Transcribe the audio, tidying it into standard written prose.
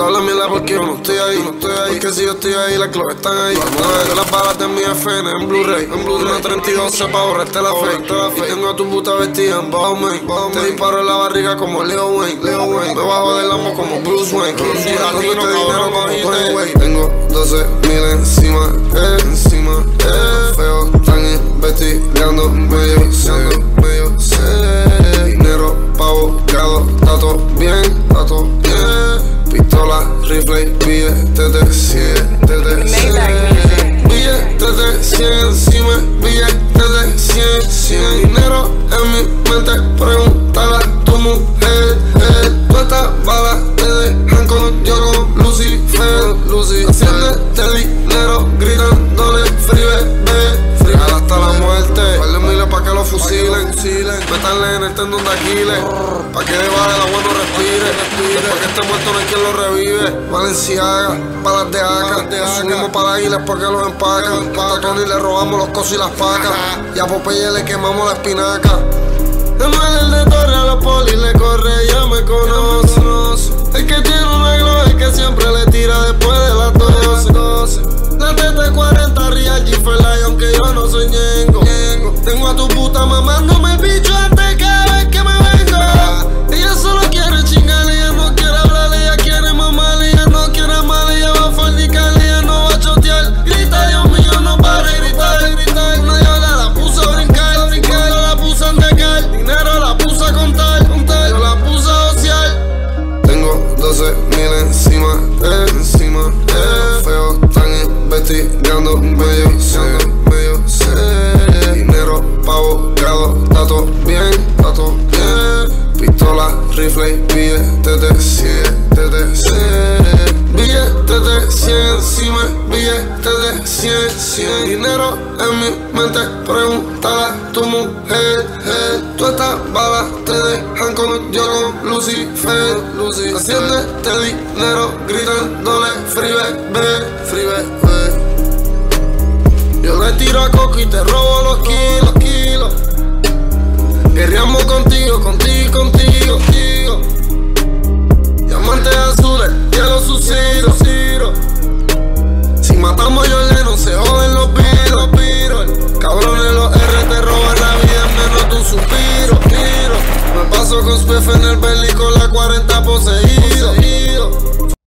te hablan mierda porque yo no estoy ahí, porque si yo estoy ahí, las claves están ahí. Yo las balas de mi FN en Blu-ray, una 32 pa' borrarte la fe. Y tengo a tu puta vestida en Bowman. Te disparo en la barriga como Leo Wayne. Me bajo del amo como Bruce Wayne. Con un día dinero como Tony Wayne. Tengo 12.000 encima, feo, están investigando, medio sé. Dinero pa' abogado, está todo bien, pistola, rifle, billetes de 100, billetes de 100 encima, billetes de 100. Dinero en mi mente, pregúntale a tu mujer. Todas estas balas te dejan con yo con Lucifer. Haciéndote dinero, gritándole free bebé, hasta la muerte. Vale miles pa' que lo fusilen. Métanle en el tendón de Aquiles, pa' que debajo del agua no respire. Después que esté muerto no hay quien lo revive. Valenciaga, balas de AK, subimos para la isla porque los empacan. A Tony le robamos los cosos y las pacas, y a Popeye le quemamos la espinaca. El de Torre a los polis le corre, ya me conoce. El que tiene una glow, el que siempre le tira después de las 12. La TT40 Real G-Fly, aunque yo no soy ñengo. Tengo a tu puta mamándome el bicho antes cada vez que me vengo. Ella solo quiere chingar, ella no quiere hablar, ella quiere mamar, ella no quiere amar, ella va a fornicar, ella no va a chotear. Grita, Dios mío, no para de gritar. Una yola la puso a brincar, yo la puse a endecar. Dinero la puse a contar, yo la puse a ociar. Tengo 12.000 encima, feo, están investigando, medio sé. Dinero pa' abogado, está todo bien. Pistola, rifle, billetes de 100, billetes de 100 encima, billetes de 100. Dinero en mi mente, pregúntale a tu mujer. Todas estas balas te dejan como yo con Lucifer. Haciéndote dinero, gritándole free bebé. Yo le tiro a Coco y te robo los kilos. Guerreamos contigo. Diamantes azules, cielo suciro. Si matamos a no se joden los piros. Cabrones, los R te roban la vida en menos de un suspiro. Me paso con Spiff en el belly con la 40 poseída.